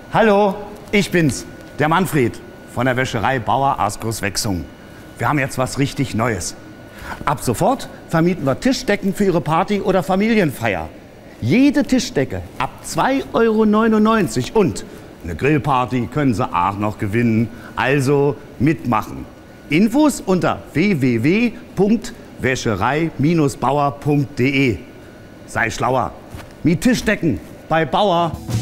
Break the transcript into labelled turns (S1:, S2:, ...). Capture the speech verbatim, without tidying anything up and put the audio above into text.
S1: Hallo, ich bin's, der Manfred von der Wäscherei Bauer Askus Wechsung. Wir haben jetzt was richtig Neues. Ab sofort vermieten wir Tischdecken für Ihre Party oder Familienfeier. Jede Tischdecke ab zwei Euro neunundneunzig und eine Grillparty können Sie auch noch gewinnen. Also mitmachen. Infos unter w w w punkt wäscherei Bindestrich bauer punkt de. Sei schlauer. Mit Tischdecken bei Bauer.